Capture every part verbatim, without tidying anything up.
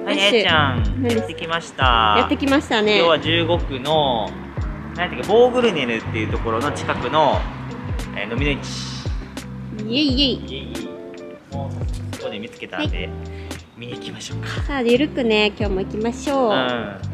はい、えいちゃん、やってきました。 やってきましたね。 今日はじゅうごくの、なんていうか、ボーグルネルっていうところの近くの、えー、飲みの市。 イエイイエイ。 イエイイエイ。もう、そこで見つけたんで、はい、見に行きましょうか。 さあ、ゆるくね、今日も行きましょう。 うん。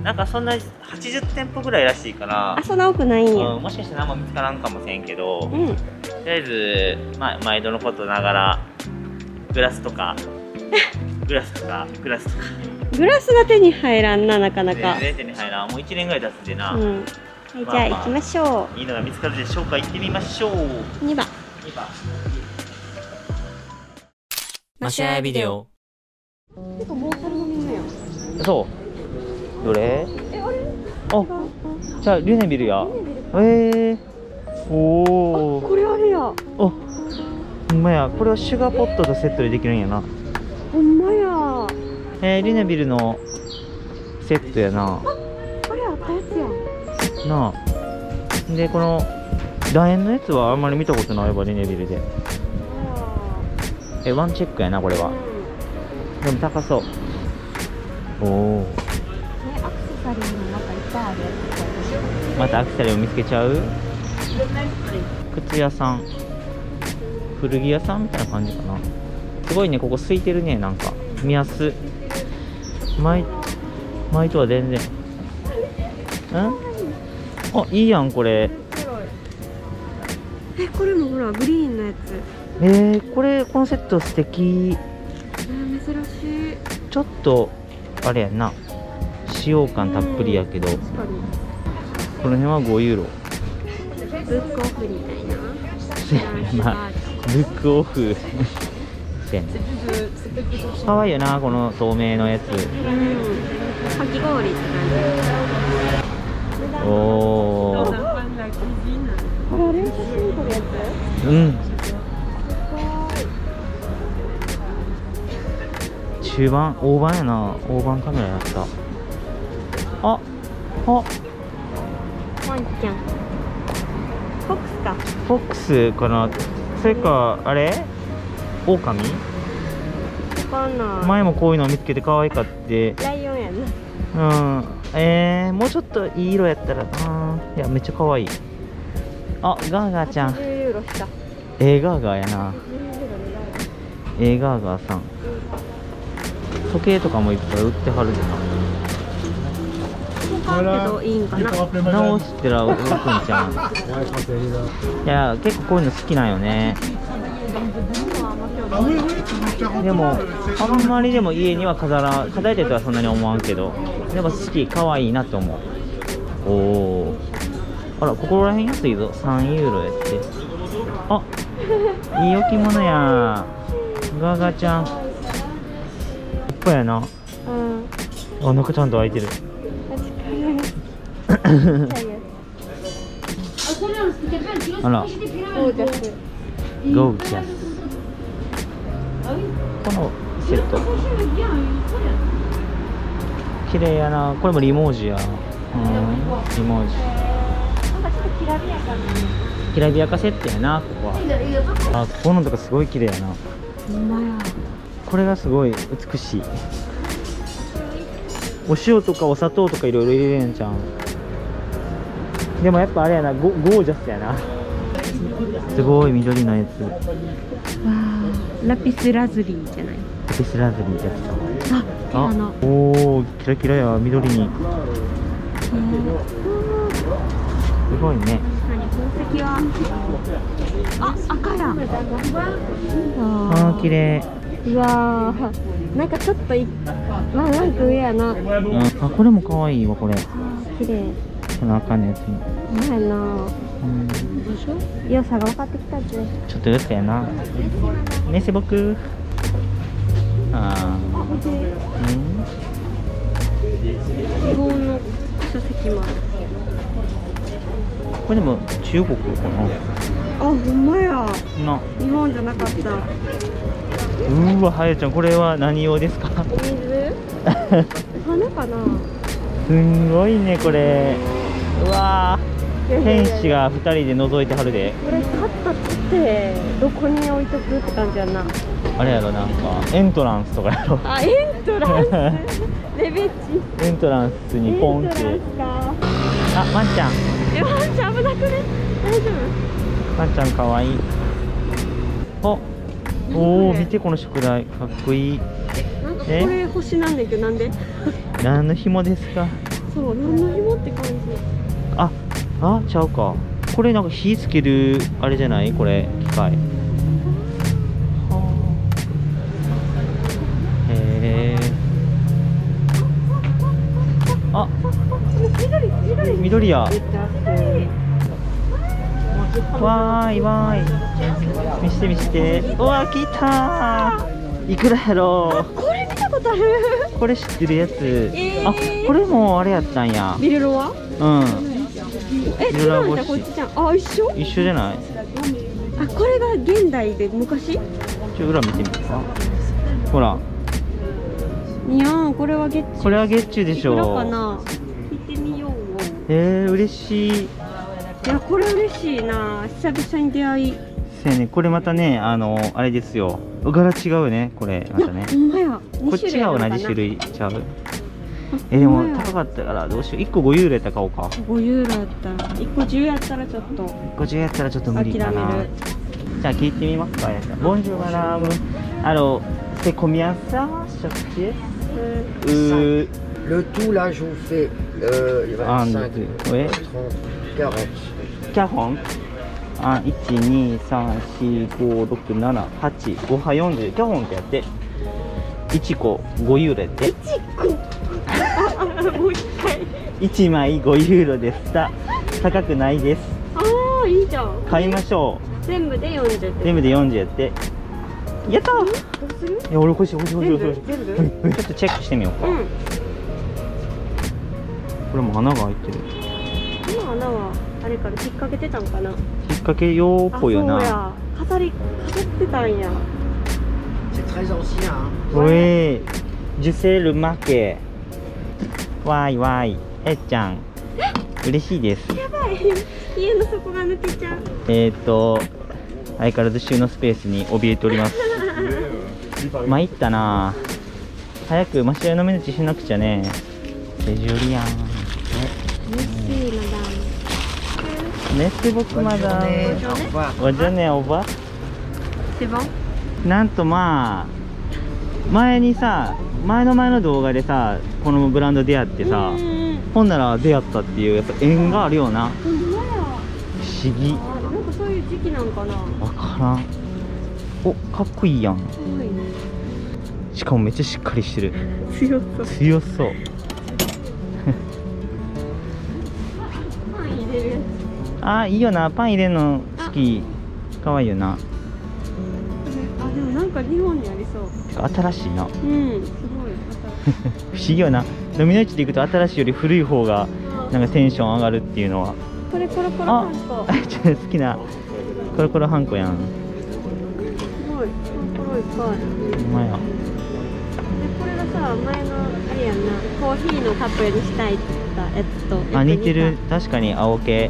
なんかそんなはちじゅってんぽぐらいらしいから、 あ、そんな多くないんや。 うん、もしかしたら何も見つからんかもしれんけど、 うん、 とりあえず、ま、毎度のことながら、グラスとか、グラスとか、グラスとか。 グラスが手に入らんな、なかなか。 全然手に入らん。もういちねんぐらい経つんでな。 うん。はい、じゃあ行きましょう。いいのが見つかるでしょうか。行ってみましょう。 にばん。 にばん。 マシャヤビデオ。 てか、もうそれ飲み目や。 そう。どれ？ え、あれ？ あ、じゃあ、リュネビルや。ええー。おお。 これあれや。あ、 ほんまや。これはシュガーポットとセットでできるんやな。 ほんまや。 えー、リュネビルのセットやな。 あ、あれあったやつやん。 なあ。で、この楕円のやつはあんまり見たことないわ、リュネビルで。え、ワンチェックやな、これは。でも高そう。おお。 え、アクセサリーもまたいっぱいあるやつ。 またアクセサリーを見つけちゃう？靴屋さん、古着屋さんみたいな感じかな。すごいね、ここ空いてるね、なんか見やす。前前とは全然。ん？あ、いいやんこれ。 え、これもほらグリーンのやつ。 えー、これこのセット素敵。 えー、珍しい。 ちょっとあれやんな、使用感たっぷりやけど、 確かにこの辺はごユーロ。 ブックオフみたいな。 まあブックオフせん。かわいいよな、この透明のやつ。うん、 かき氷って感じ。 おお。 これあれ写真撮るやつ？ うん。中盤、大盤やな、大盤カメラやった。あ、あ、 ワンちゃん。フォックスか。 フォックスかな。それか、あれ？狼？ わかんない。 前もこういうのを見つけて可愛かって。 ライオンやな。 うん。えー、もうちょっといい色やったらな。いや、めっちゃ可愛い。あ、ガーガーちゃん。 はちじゅうユーロした。 えー、ガーガーやな。えー、ガーガーさん。時計とかもいっぱい売ってはるでな。 けどいいんかな。 直したら売るんちゃう。いや、結構こういうの好きなんよね。でもあんまりでも家には飾ら飾りたいとはそんなに思わんけど、でも好き、可愛いなって思う。おお、あら、ここら辺安いぞ。さんユーロやって。あ、いい置物や。ガーガーちゃんいっぱいやな。うん、あ、中ちゃんと開いてる。確かにあら、ゴージャス。ゴージャス。このセット綺麗やな。これもリモージや。うん、リモージ。なんかちょっときらびやかな。きらびやかセットやな、ここは。あ、ここのとかすごい綺麗やな。 ほんまや。 これがすごい美しい。お塩とかお砂糖とかいろいろ入れれんじゃん。でもやっぱあれやな、ゴ, ゴージャスやな。すごい緑のやつ。わあ、ラピスラズリーじゃない。 ラピスラズリーじゃった。 あ、あの。 おお、キラキラや、緑に。すごいね。 宝石は。あ、赤や。 ああ、綺麗。 うわー、なんかちょっとい、まあ、なんか上やな。うん、 あ、これも可愛いわ、これ。 綺麗。 この赤のやつも。 うまいな。うん。良さが分かってきたぜ。 ちょっとずつやな。メセボク。ああ。うん。 日本の書籍もある。 これでも中国かな。 あ、ほんまや。 な。 日本じゃなかった。 うわ、はやちゃん、これは何用ですか？ 水？花かな。 すんごいね、これ。うわー、天使がふたりで覗いてはるで。 これ買ったってどこに置いとくって感じやな。 あれやろ、なんかエントランスとかやろ。 あ、エントランスレベチエントランスにポンって。 エントランスか。 あ、ワンちゃん。 え、ワンちゃん危なくね。大丈ワンちゃんかわいい。おおお、見てこの宿題かっこいい。 夫。なんかこれ星なんだけど、なんで？ 何の紐ですか？ そう、何の紐って感じ。 あ、あ、ちゃうか。これなんか火つけるあれじゃない？これ機械。へえ。あ、 緑、緑。 緑や。 めっちゃ熱い。 わーいわーい。見して見して。うわー、来たー。いくらやろう。 これ見たことある。 これ知ってるやつ。 えーあ、これもあれやったんや。 ビルロは？ うん。 え、違うんじゃ、こっちじゃん。あ、一緒？ 一緒じゃない？ あ、これが現代で昔？ ちょ、裏見てみてさ。ほら。 いやん、これはゲッチュ。 これはゲッチュでしょ。 いくらかな。聞いてみよう。 えー、嬉しい。 いや、これ嬉しいな。久々に出会い。 せやね、これまたね、あのあれですよ。柄違うね、これまたね。 ほんまや。 こっちが同じ種類ちゃう。え、でも高かったからどうしよう。いっこごユーロやったら買おうか。 ごユーロやったら、いっこじゅうやったらちょっといっこじゅうやったらちょっと無理かな。 諦める。 じゃあ聞いてみますか。ボンジュールマダム。Alors, c'est combien ça chaque pièce? Euh, Le tout là, je vous fais euh, Un, vingt-cinq, deux, ouais. trente, quarante. quarante. あ、いち、に、さん、よん、ご、ろく、なな、はち、ごはよんじゅう。キャホンってやって。いっこごユーロやって。 いっこもう一回。 いちまいごユーロでした。高くないです。 ああ、いいじゃん。 買いましょ全部でよんじゅうって。 う。全部でよんじゅうやって。やったー。 どうする？ いや、俺欲しい欲しい欲しい欲しい。 全部全部うんうんちょっとチェックしてみようか。 うん。 これも穴が開いてる。 この穴はあれから引っ掛けてたんかな。 引っ掛けようっぽいよあ、そうな。 や。飾り飾ってたんや。 C'est très ancien. Hein. Oui, je sais le marquer. わーいわーい。えっちゃん。嬉しいです。 やばい。家の底が抜けちゃう。 えーっと、相変わらず収納スペースに怯えております。参ったな。早くマシュラの目打ちしなくちゃね。レジュリアン。 ミッシーマダム。 メッセボク Bonne マダ journée. ム。 Au revoir. おじゃねおば。 C'est bon？ なんとまあ前にさ、前の前の動画でさ、このブランド出会ってさ、 うんうん。 ほんなら出会ったっていう、やっぱ縁があるよな。 ほんまや。 不思議。 あ、なんかそういう時期なんかな。 わからん。お、かっこいいやん。 すごいね。 しかもめっちゃしっかりしてる。 強そう。 強そう。 パン入れるやつ。 あー、いいよな。パン入れるの好き。かわいいよな。 あ、でもなんか日本にありそう。 てか新しいな。 うん、すごい。 不思議よな。飲みの市で行くと新しいより古い方がなんかテンション上がるっていうのは。 これコロコロあパン粉。、 ちょっと好きなコロコロハンコやん。 すごい。コロコロいっぱい。 ほんまや。 で、これがさ、前のあれやんな、コーヒーのカップにしたいって言ったやつと。 あ、似てる。確かに青系。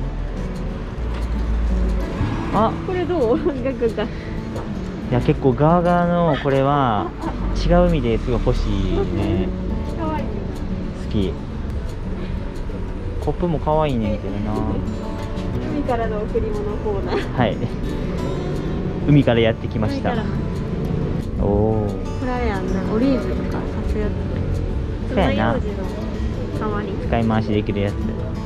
あ、 これどう？ガクが。 いや結構ガーガーのこれは違う意味ですごい欲しいね。 かわいい。 好き。コップも可愛いねんけどな。 海からの贈り物コーナー。 はい。海からやってきました。 海からおお。 これあれやんな、オリーブとか刺すやつ。 そうやな爪楊枝の代わり。 使い回しできるやつ。へ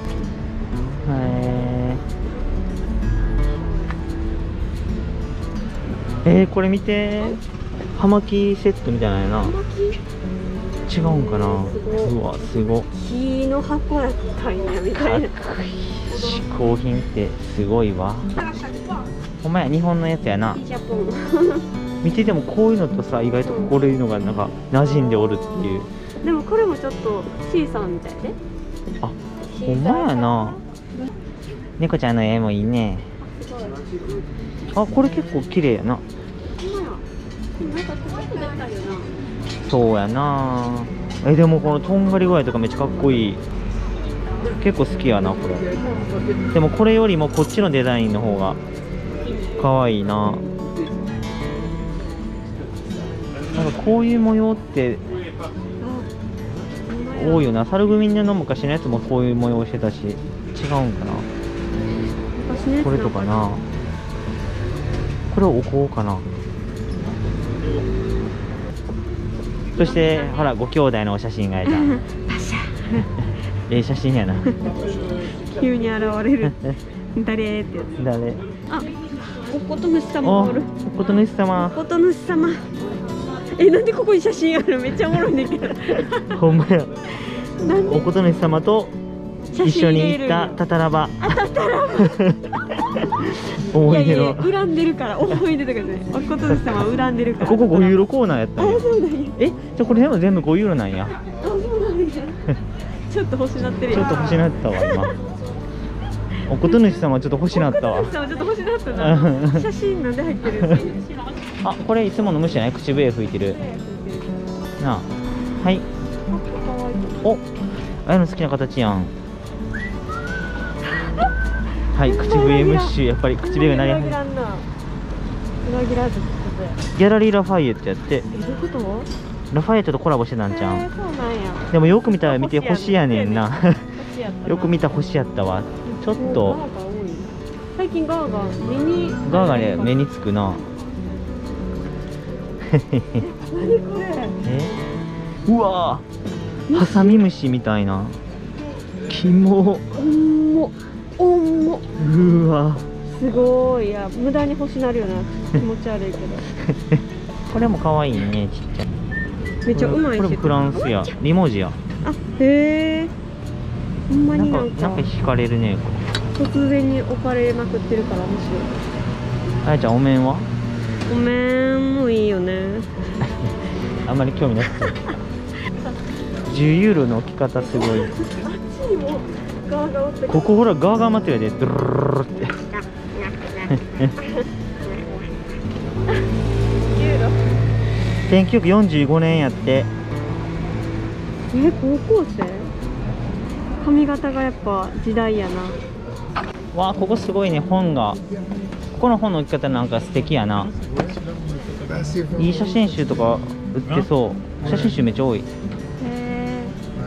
え。えー、これ見て。葉巻セットみたいなのやな。 巻き違うんかな。 すごいうわ、すご。 木の箱やったんやみたいな。 かっこいい。嗜好品ってすごいわ。ほんまや、日本のやつやな。 ジャポン。 見ててもこういうのとさ、意外とこういうのがなんか馴染んでおるっていう。 でもこれもちょっとシーサーみたいで。 あ、ほんまやな。猫ちゃんの絵もいいね。 すごい。 あ、これ結構綺麗やな。 ほんまや。なんかちょっとでかいよな。 そうやな。え、でもこのとんがり具合とかめっちゃかっこいい。結構好きやなこれ。でもこれよりもこっちのデザインの方が可愛いな。 なんかこういう模様って多いよな。サルグミンの昔のやつもこういう模様してたし、違うんかな。これとかな。これお香かな。そしてほらご兄弟のお写真がいた。ええ写真やな。 急に現れる。誰ってやつ。 誰？ あ、おことぬし様がおる。 おことぬし様。 おことぬし様。え、なんでここに写真ある？めっちゃおもろいねんけど。 ほんまや。 なんでおことぬし様と一緒に行ったタタラバ。 あ、タタラバ。 思い出の。 いやいや、恨んでるから、思い出とかね。おことぬし様は恨んでるから。 ここごユーロコーナーやったんや。 あ、そうなんや。 え、じゃあこれでも全部ごユーロなんや。 あ、そうなんや。ちょっと欲しなってるよ。 ちょっと欲しなったわ今。おことぬし様ちょっと欲しなったわ。 おことぬし様ちょっと欲しなったな。写真なんで入ってる？ あ、これいつもの虫じゃない？口笛吹いてる。なあ。はい。お、あやの好きな形やん。はい、口笛ムッシュ、やっぱり口笛が鳴り始めた。 裏切らず。 ギャラリーラファイエットやって。 え、どういうこと？ ラファイエットとコラボしてたんちゃえー、 ん。 そうなんや。 でもよく見たら見て星やねんな。 星やったな。 よく見た星やったわ。ちょっとガーガー多い。最近ガーガー目にガーがね目につくな。 何これ？ え？うわー、ハサミムシみたいな。キモ。 おんもおんも。 うわ。 すごい。いや、無駄に欲しなるよな。気持ち悪いけど。 これも可愛いね、ちっちゃい。 めっちゃうまいし。 これもフランスや、リモジや。 あ、へえ。ほんまなんかになんかなんか惹かれるね。 突然に置かれまくってるから面白い。 あやちゃんお面は？ お面もいいよね。 あんまり興味なくて。じゅうユーロの置き方すごい。 あっちにもガーガーおったけど。 ここほらガーガー待ってるやで、ドゥルルルルって。せんきゅうひゃくよんじゅうごねんやって。 え、高校生？髪型がやっぱ時代やな。 わあ、ここすごいね、本が。ここの本の置き方なんか素敵やな。いい写真集とか売ってそう。写真集めっちゃ多い。 へえ。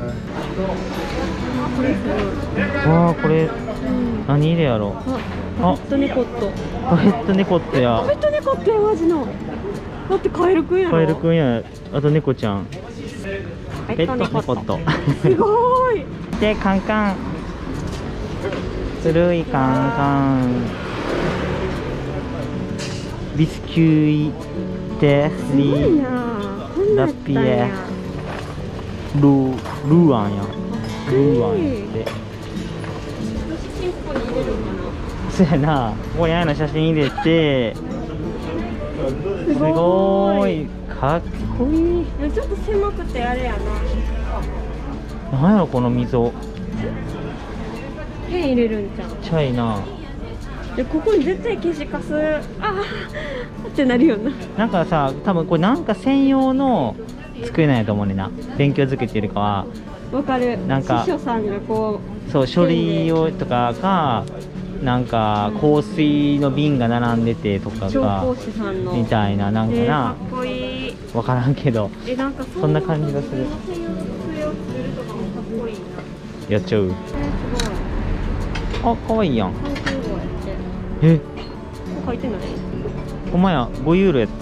あ、これすごい。 わあ、これうん、 何入れやろ。 あ、ペットネコット。 パフェットネコットや。 ペットネコットや、マジの。だってカエルくんやろ。 カエルくんや。あと猫ちゃん。 ペペットネコット。 すごい。 で、カンカン。古いカンカン。ビスキュイテスすごいリな。こんなんやったんや。 ルールーアンや。ルーアンやって。 写真ここに入れるのかな。 そうやな。ここにあの写真入れて。すごーい。かっこいい。 ちょっと狭くてあれやな。 なんやろこの溝。 ペン入れるんじゃん。 ちっちゃいな。 で、ここに絶対消しカス。ああってなるよな。 なんかさ、多分これなんか専用の机なんやと思うねんな。勉強机っていうよりかは。 わかる。 なんか司書さんがこう。 そう、書類をとかが。なんか香水の瓶が並んでてとか調が香師さんの。 みたいな、なんかえー、かな、 っこいい。 分からんけどえ、なんかそんな感じがする。 専用の机を作るとかもかっこいいな。 やっちゃう。 えー、すあ、かわいいやん。 ごい。さんきゅうごやって。 え、 ここ書いてない。 ほんまや、ごユーロやって。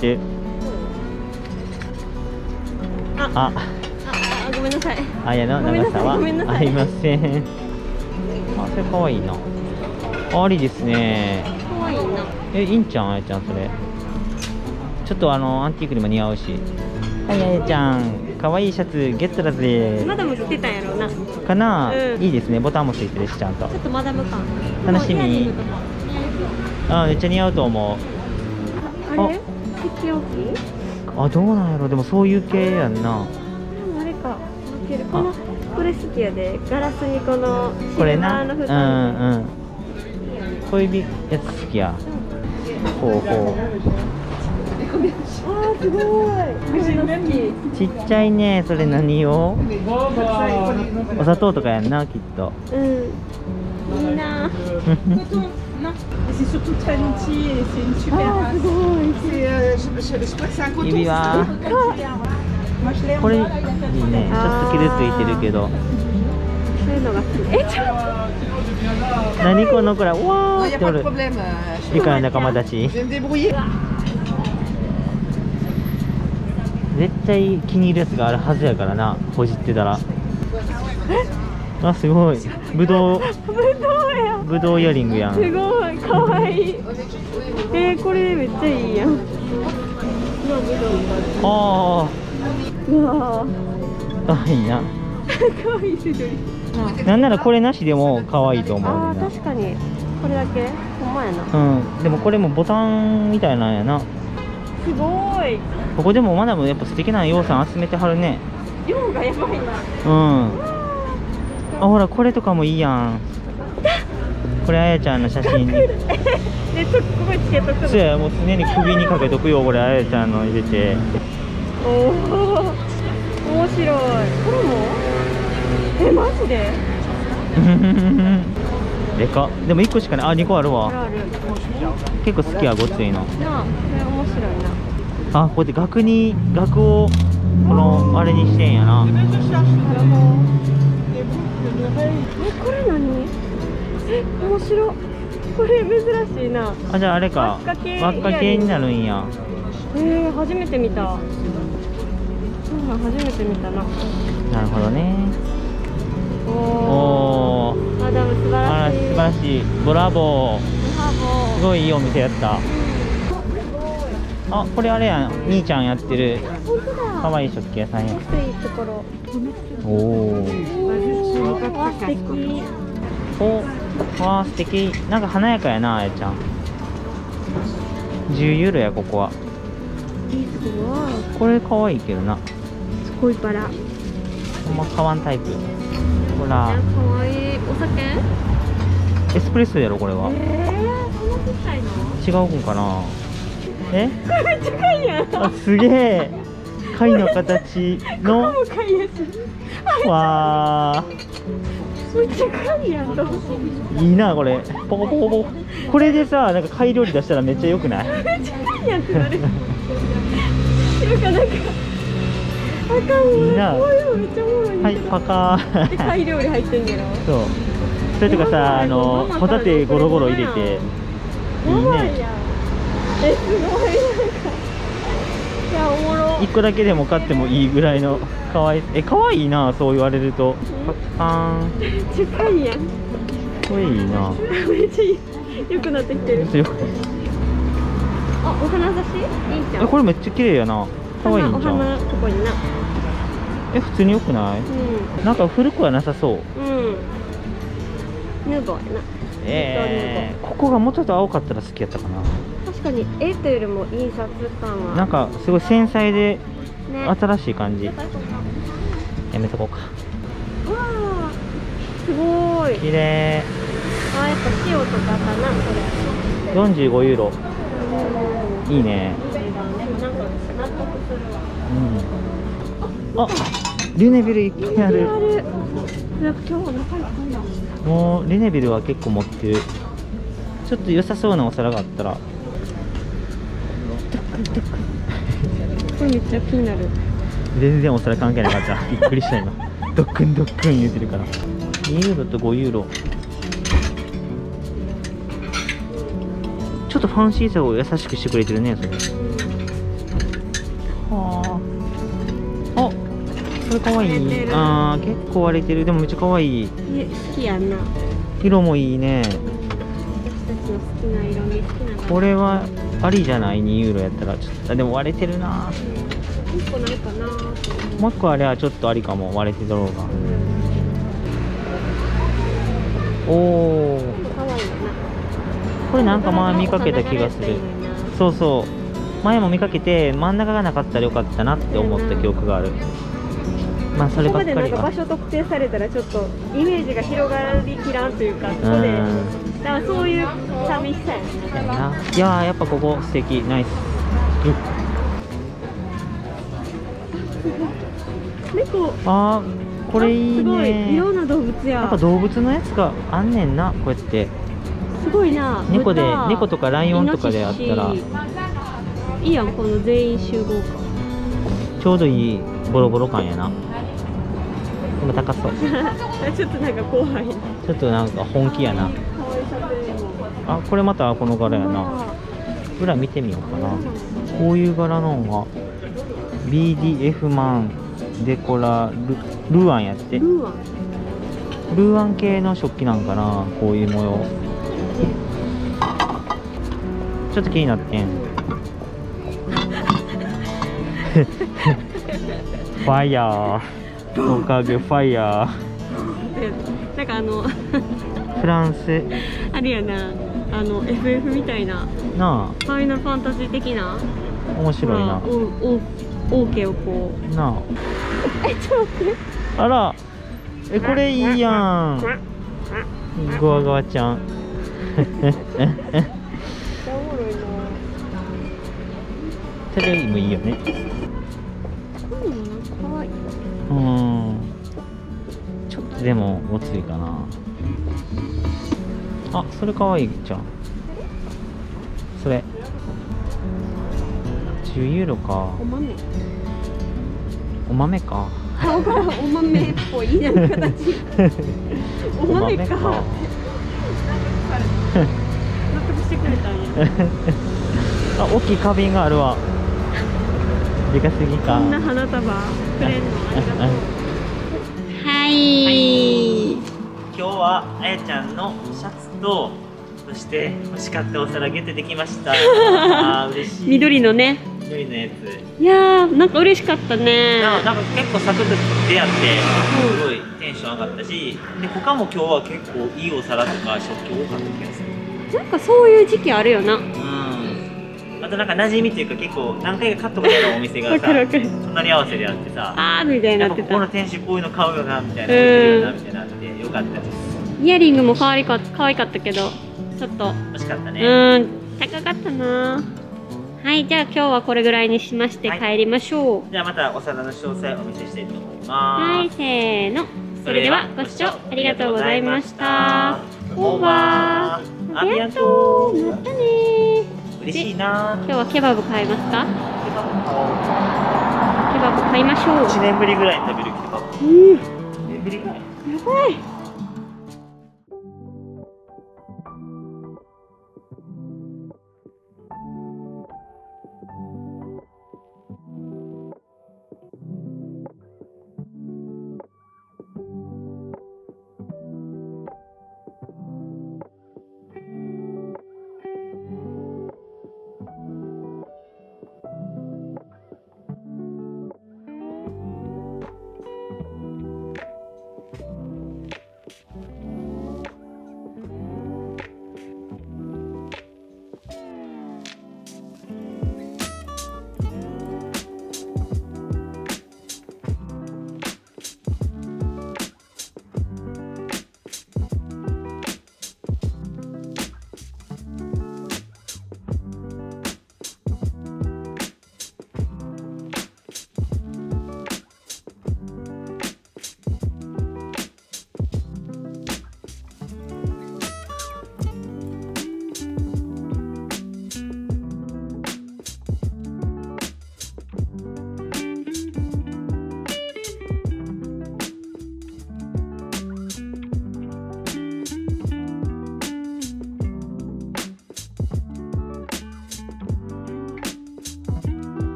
あ、あ、 あ、 あ、ごめんなさい。 あやのごめんなさい長さはごめんなさいありません。あ、それかわいいな。ありですね。 可愛いな。 え、いいんちゃん、あやちゃん、それ。ちょっとあのアンティークにも似合うし。はい、あやちゃん、かわいいシャツゲットだぜ。 マダム着てたんやろうな。ちかな、 うんいいですね。ボタンもついてるし、ちゃんと。 ょっとマダム感。 楽しみイヤリングとかあ、めっちゃ似合うと思う。 あれ？口大きい？ あ、どうなんやろ。でもそういう系やんな。 あれか。負ける。このこれ好きやで。ガラスにこのシこれな。 ルバーのうん蓋。 うん。こういうやつ好きや。ほうほあー、すごい。こういうの好き。 う。ちっちゃいね。それ何を？お砂糖とかやんな、きっと。 うん。いいな。 Non, et c'est surtout très gentil et c'est une super Ah, race. c'est beau. C'est, euh, je, je, je crois que c'est un coton. 指輪 Moi je l'ai en これいい bas, il a fait ね。ちょっと傷ついてるけど。 そういうのが好き。え、ちょっと。 何この子ら、わ Non, ー il っ n'y a てお pas de る。 problème. euh, 理科の仲間たち。 Je vais me débrouiller. 絶対気に入るやつがあるはずやからな、ほじってたら。あ、すごい。ぶどう、 ぶどうや。 ぶどうイヤリングやん。 すごい、かわいい。えー、これめっちゃいいやん。うわ、ぶどう。 あうわあ、かわいいな。 ー、かわいい緑。 なんならこれなしでも可愛いと思うああ、 ねんな。 確かに。これだけ。ほんまやな。 うん、でもこれもボタンみたいなんやな。 すごい。 ここでもマダムやっぱ素敵な洋さん集めてはるね。 量がやばいな。 うんあ、ほらこれとかもいいやん。これあやちゃんの写真に。 で、と、ここにつけとくの。 そうや、もう常に首にかけとくよ、これあやちゃんの入れて。 おお。面白い。これも。え、マジで。 でかっ。でもいっこしかない。あ、にこあるわ。 あるある。 結構好きや、ごついの。 なあ、これ面白いな。 あ、こうやって額に額をこのあれにしてんやな。 なるほど。え、これ何？え、面白い。これ珍しいな。 あ、じゃああれか、 輪っか系輪っか系になるんや。 えー、初めて見た。うん、初めて見たな。 なるほどね。 おおー、 お。マダム素晴あららしい。 素晴らしい。ブラボー。 ブラボー。 すごいいいお店やった。あ、これあれやん、兄ちゃんやってる本当だ。 可愛い食器屋さんや。 安いところ。 おお。 わ、素敵。 お、わあ素敵。なんか華やかやな、あやちゃん。じゅうユーロやここは。 いいすごい。 これ可愛いけどな。 すごいバラ。 ほんま買わんタイプ。ほら、 かわいい。お酒？ エスプレッソやろこれは。 えー、そんなちっちゃいの？ 違うんかな。え？ めっちゃかいやん。 あ、すげえ。貝の形の。 ここもかいやし。 わあ。 めっちゃかいやんと。 いいなこれ。ポコポコポコ。これでさ、なんか貝料理出したらめっちゃ良くない？ めっちゃかいやんってなる。なんかなんか。あかんわ。 いいなこういうのめっちゃおもろいんだはい、 けど。 パカー。 で、貝料理入ってんやろ。 そう。それとかさ、あのホタテゴロゴロ入れて。いいね。 やばいやん。え、すごいなんか。いや、おもろ。 一個だけでも買ってもいいぐらいの可愛い。え、可愛いな、そう言われると。パーン。 めっちゃかいやん。 これいいな。 めっちゃいい。良くなってきてる。 強い。 あ、お花差しいいじゃえ、 ん。 これめっちゃ綺麗やな。可愛いんじゃん。 お花ここにな。 え、普通に良くない？ うなんか古くはなさそう。 ん。うん。ヌーボーやな。 えー、ここがもうちょっと青かったら好きやったかな。 確かに絵というよりも印刷感は。 なんかすごい繊細でね。 新しい感じ。やめとこうか。 うわあ。すごい。 綺麗。 あ、やっぱ塩とかかな、これ。 よんじゅうごユーロ。 うん。 いいね。 なんか納得するわ。 うん。あ、リネビルいっぱいある。 ある。なんか今日お腹いっぱいだ。 もうリネビルは結構持ってる。ちょっと良さそうなお皿があったら。 これめっちゃ気になる。 全然お皿関係なかった。びっくりした今。ドックンドックン言ってるから。にユーロとごユーロ。ちょっとファンシーさを優しくしてくれてるね、それ。はあ。あ、これかわいい。ああ、結構割れてる。でもめっちゃかわいい。 ね、好きやんな。 色もいいね。 私たちの好きな色味好きなの。 これはありじゃない？にユーロやったらちょっと。あ、でも割れてるな。 一個ないかな。 もう一個あれはちょっとありかも。割れてだろうが。おお。 可愛いよな。 これなんか前見かけた気がする。そうそう。前も見かけて真ん中がなかったらよかったなって思った記憶がある。まあそればっかりここでなんかは。 場所特定されたらちょっとイメージが広がりきらんというか、ここでうんだからそういう寂しさやだよね。 ないやーやっぱここ素敵。ナイス。 猫。 あーこれいいすごいいね。 ろんな動物や。 やっぱ動物のやつがあんねんな、こうやって。 すすごいな。 猫で豚猫とかライオンとかであったらイノシシいいやん、この全員集合か。 ちょうどいいボロボロ感やな。でも高そう。 ちょっとなんか怖い。 ちょっとなんか本気やな。あ、これまたこの柄やな。裏見てみようかな。こういう柄のが ビーディーエフ マンデコラ ル, ルアンやって。 ルーアン。 ルーアン系の食器なんかな、こういう模様。ちょっと気になってん。ファイヤーおかげファイヤー。 なんかあのフランスあれやな、あの エフエフ みたいななファイナルファンタジー的な。 あ、面白いな。 まあ、おおオーケーをこう。 なえ、ちょっと待って。 あ、あら、え、これいいやん。ゴワゴワちゃん。テレビもいいよね。 こういうのなんか可愛い。 うーん。ちょっとでもごついかな。あ、それかわいいじゃん。それ。じゅうユーロか。 お豆。 お豆か。 顔がお豆っぽいなんか形。お豆か。納得してくれたんや。 あ、大きい花瓶があるわ。でかすぎか。 こんな花束くれんのありがとう。はい。 今日はあやちゃんのシャツと、そして欲しかったお皿ゲットできました。あー、嬉しい。 緑のね。 緑のやつ。 いやー、なんか嬉しかったね。 なんかなんか結構サクッと出会ってすごいテンション上がったし、で他も今日は結構いいお皿とか食器多かった気がする。 なんかそういう時期あるよな。 うん。あとなんか馴染みっていうか結構何回か買ったことあるお店がわさかるわかる。 隣り合わせであってさ、 あーみたいにやなってた。 っぱここの店主こういうの買うよなみたいな、置いてるよなみたいなってよかったです。 イヤリングも可愛か可愛かったけど、ちょっと欲しかったうね。 ーん高かったな。はい、じゃあ今日はこれぐらいにしましてはい帰りましょう。 じゃあまたお皿の詳細お見せしたいと思いはい、 ます。 せーの。それではご視聴ありがとうございました。オーバー。 ありがとう。 またねー。 嬉しいな。 今日はケバブ買いますか？ ケバブ買おう。 ケバブ買いましょう。 いちねんぶりぐらいに食べるケバブ。 うん、 いちねんぶりぐらい。 やばい。